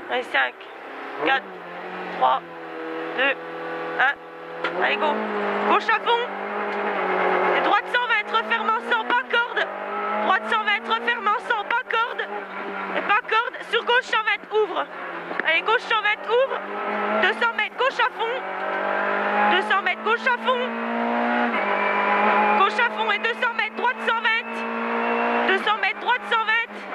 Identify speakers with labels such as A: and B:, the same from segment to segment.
A: Allez, 5, 4, 3, 2, 1. Allez, go. Gauche à fond. Et droite 120, refermant sans, pas corde. Droite 120, refermant sans, pas corde. Et pas corde. Sur gauche 120, ouvre. Allez, gauche 120, ouvre. 200 mètres, gauche à fond. 200 mètres, gauche à fond. Gauche à fond et 200 mètres, droite 120. 200 mètres, droite 120.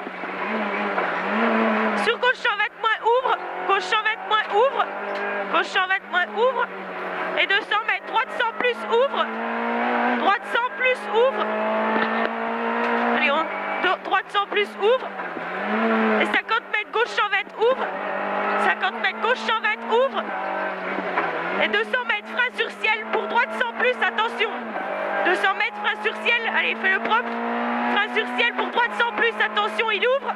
A: Sur gauche 120 moins, ouvre. Gauche 120 moins, ouvre. Gauche 120 moins, ouvre. Et 200 mètres, droite 100 plus, ouvre. Droite 100 plus, ouvre. Allez, droite 100 plus, ouvre. Et 50 mètres, gauche 120, ouvre. 50 mètres, gauche 120, ouvre. Et 200 mètres, frein sur ciel pour droite 100 plus, attention. 200 mètres, frein sur ciel, allez, fais le propre. Frein sur ciel pour droite 100 plus, attention, il ouvre.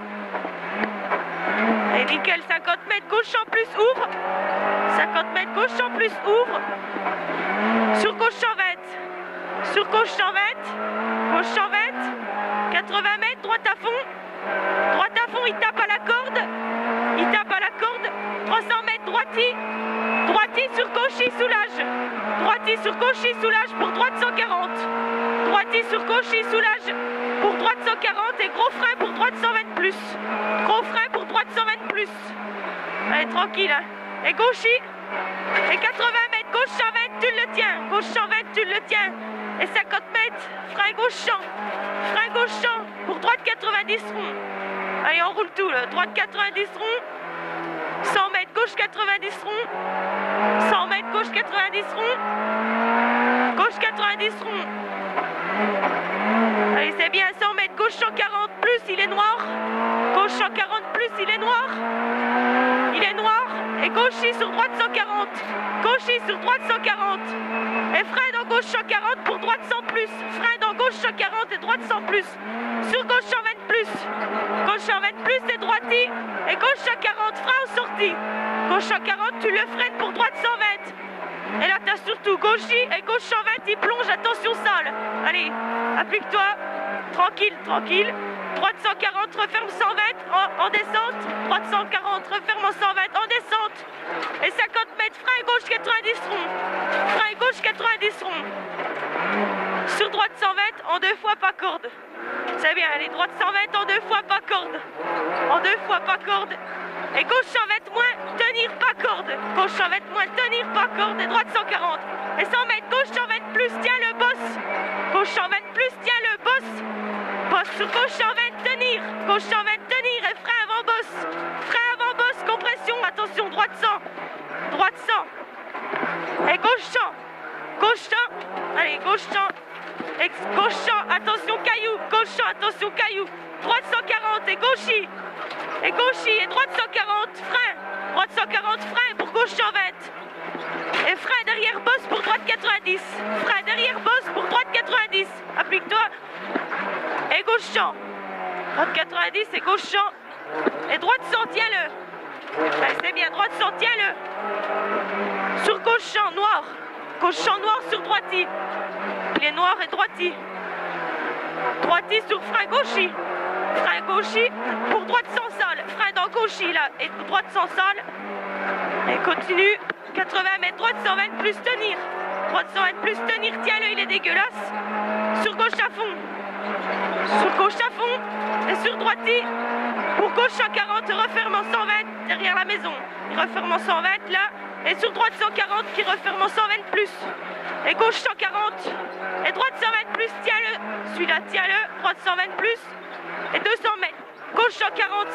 A: Et nickel, 50 mètres, gauche 100 plus, ouvre. 50 mètres, gauche 100 plus, ouvre. Sur gauche 120. Sur gauche 120. Gauche 120. 80 mètres, droite à fond. Droite à fond, il tape à la corde. Il tape à la corde. 300 mètres, droitier. Droitier sur gauche, il soulage. Droitier sur gauche, il soulage pour droite 140. Droitier sur gauche, il soulage pour droite 140. Et gros frein pour droite 120 plus. Gros frein pour droite 120 plus. Allez, tranquille. Hein. Et gauchis. Et 80 mètres, gauche 120, tu le tiens. Gauche 120, tu le tiens. Et 50 mètres, frein gauche champ. Frein gauche champ pour droite 90 rond. Allez, on roule tout là. Droite 90 rond. 100 mètres, gauche 90 rond. 100 mètres, gauche 90 rond. Gauche 90 rond. Allez, c'est bien. 100 mètres, gauche 140 plus, il est noir. Gauche 140 plus, il est noir. Il est noir. Et gauchis sur droite 140. Gauchis sur droite 140. Et frein dans gauche 140 pour droite 100 plus. Frein dans gauche 140 et droite 100 plus. Sur gauche 120 plus. Gauche 120 plus et droitier. Et gauche 140, frein en sortie. Gauche 140, tu le freines pour droite 120. Et là, t'as surtout gauchis et gauche 120, il plonge, attention sol. Allez, applique-toi. Tranquille, tranquille. Droite 140, referme 120 en descente. Droite 140, referme en 120 en descente. Et 50 mètres, frein gauche 90 rond. Frein gauche 90 rond. Sur droite 120, en 2 fois pas corde. C'est bien, allez, droite 120 en 2 fois pas corde. En 2 fois pas corde. Et gauche 120 moins, tenir pas corde. Gauche 120 moins, tenir pas corde. Et droite 140. Et 100 mètres, gauche 120 plus, tiens le boss. Gauche 120 plus, tiens le boss. Boss sur gauche 120, tenir. Gauche 120, tenir. Et frein avant boss. Frein avant boss, compression. Attention, droite 100. Droite 100. Et gauche 100. Gauche 100. Allez, gauche 100. Gauche 100. Attention, caillou. Gauche 100. Attention, caillou. Droite 140. Et gauchis. Et gauchis. Et droite 140. Frein. Droite 140. Frein pour gauche 120. Et frein derrière boss pour droite 90. Frein derrière boss pour droite 90. Applique-toi. Et gauche 100. Droite 90 et gauche 100. Et droite 100, tiens-le. Allez, c'est bien, droite 100, tiens-le. Sur gauche 100, noir. Gauche 100, noir sur droitier. Il est noir et droitier. Droitier sur frein gauchis. Frein gauchis pour droite sans sol. Frein dans gauchis là. Et droite sans sol. Et continue. 80 mètres, droite 120 plus tenir. Droite 120 plus tenir, tiens-le, il est dégueulasse. Sur gauche à fond. Sur gauche à fond. Et sur droitier. Pour gauche 140, referme en 120 derrière la maison. Il referme en 120 là. Et sur droite 140 qui referme en 120 plus. Et gauche 140. Et droite 120 plus, tiens-le. Celui-là, tiens-le. Droite 120 plus. Et 200 mètres. Gauche 140.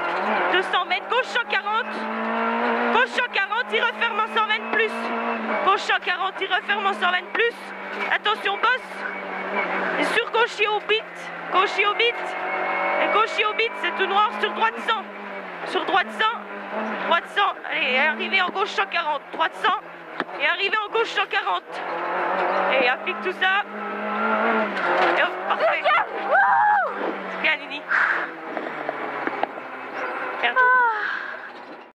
A: 200 mètres. Gauche 140. Gauche 140, il referme en 120 plus. Gauche 140, il referme en 120 plus. Attention, boss. Et sur gauchis au bit. Gauchis au bit. Et gauchis au bit, c'est tout noir sur droite 100. Sur droite 100. Droite 100. Allez, arrivé en gauche 140. Droite 100. Et arrivé en gauche 140. Et applique tout ça. Et hop, parfait. C'est bien, Nini. Merde.